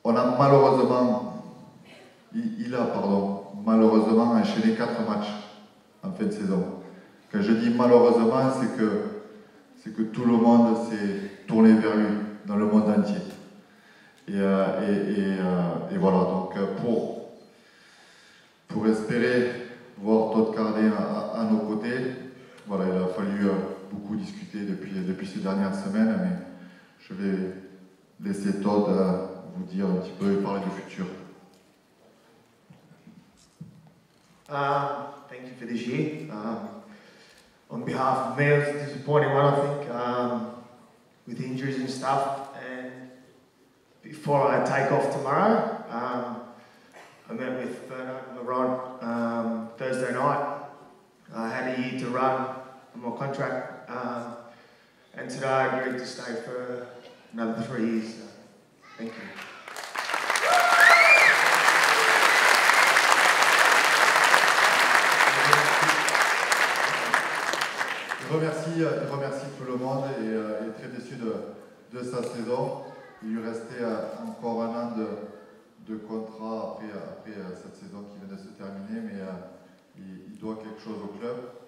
on a malheureusement, il a malheureusement enchaîné 4 matchs en fin de saison. Quand je dis malheureusement, c'est que tout le monde s'est tourné vers lui dans le monde entier. Et voilà, donc pour espérer voir Todd Cardet à nos côtés, voilà, il a fallu beaucoup discuter depuis ces dernières semaines, mais je vais laisser Todd vous dire un petit peu et parler du futur. Thank you for this year. On behalf of me, it was a disappointing one, I think, with injuries and stuff. And before I take off tomorrow, I met with Bernard and Laurent Thursday night. I had a year to run on my contract, and today I agreed to stay for another 3 years. So thank you. Il remercie tout le monde et est très déçu de sa saison. Il lui restait encore 1 an de contrat après cette saison qui vient de se terminer, mais il doit quelque chose au club.